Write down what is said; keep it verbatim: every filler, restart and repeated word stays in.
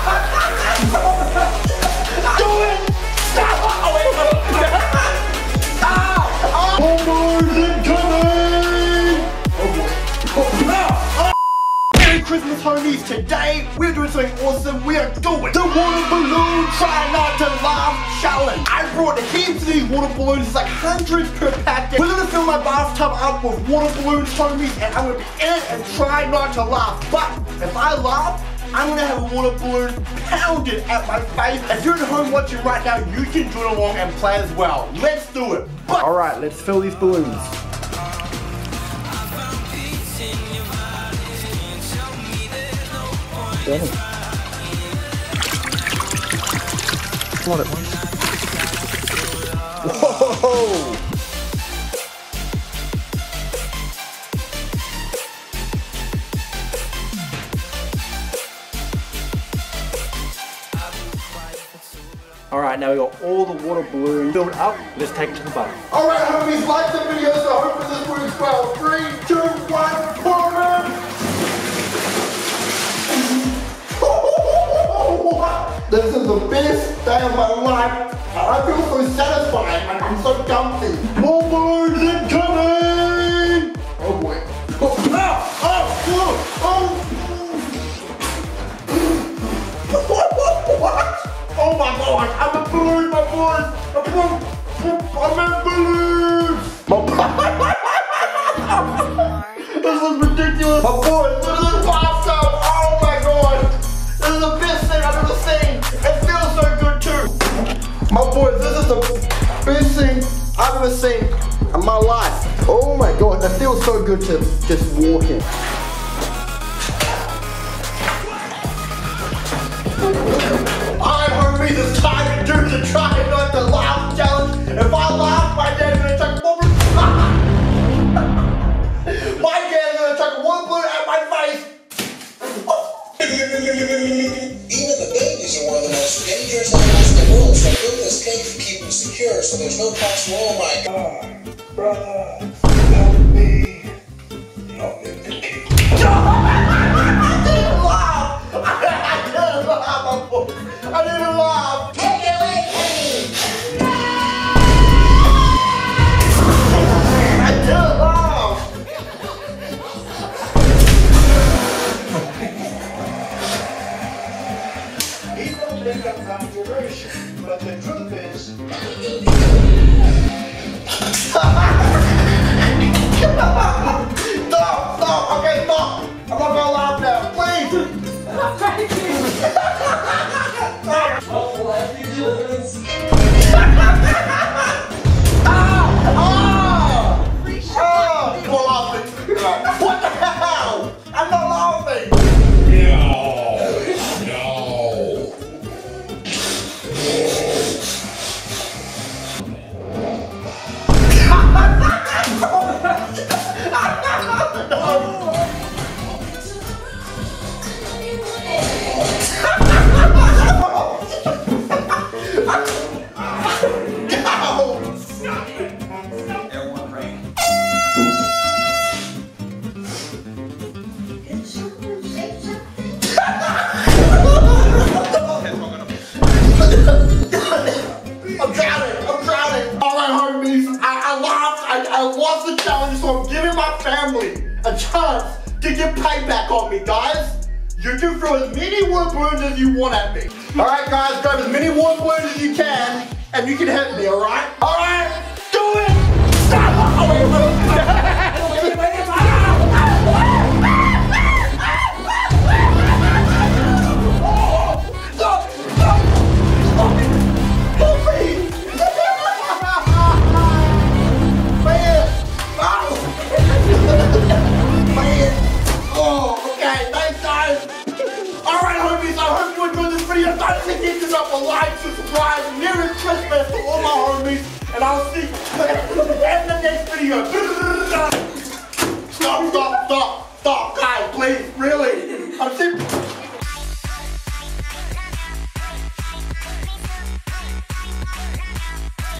Do it! Stop! Oh, wait, wait. Ah! Ah! Bomber's incoming! Oh boy. Oh, no! Oh. Merry Christmas, homies! Today we're doing something awesome. We are doing the water balloon try not to laugh challenge. I brought heaps of these water balloons. It's like hundreds per packet. We're gonna fill my bathtub up with water balloons, homies, and I'm gonna be in it and try not to laugh. But if I laugh, I'm gonna have a water balloon pounded at my face. If you're at home watching right now, you can join along and play as well. Let's do it. But all right, let's fill these balloons. Yeah. One at once. Whoa! All right, now we got all the water balloons filled up. Let's take it to the bar. All right, homies, like the video, so hopefully this works well. Three, two, one, pour it in. This is the best day of my life. I feel so satisfied. Like I'm so comfy. More balloons incoming! Oh boy. Oh, ah, oh, oh, oh. What? Oh my god, I'm a balloon, my boys. I'm a balloon. This is ridiculous. My boys, look at this bathtub. Oh my god. This is the best thing I've ever seen. It feels so good too. My boys, this is the best thing I've ever seen in my life. Oh my god, it feels so good to just walk in. Alright homies, it's time to do the try not to laugh challenge. If I laugh, my dad's gonna chuck one My dad's gonna chuck one balloon at my face. Even the babies are one of the most dangerous animals in the world, so build this cake to keep them secure so there's no possible, oh my god. Brother, help me. Help me with the cake. I didn't laugh! I didn't laugh, my boy. I didn't laugh. Take it away from me. I didn't laugh. People think I'm controversial, but the truth is... Stop! Stop! Okay, stop! I'm not gonna laugh now, please! Oh, let me do this. Ah! Ah! Ah! Come on, laughing. What the hell? I'm not laughing! No! No! I'm drowning! I'm drowning! Alright, homies, I, I laughed, I, I lost the challenge, so I'm giving my family a chance to get payback on me, guys. You can throw as many water balloons as you want at me. Alright, guys, grab as many water balloons as you can, and you can hit me, alright? Alright, do it! Stop! Oh, wait, wait, wait, wait, wait. Don't forget to drop a like, subscribe, Merry Christmas to all my homies, and I'll see you in the next video.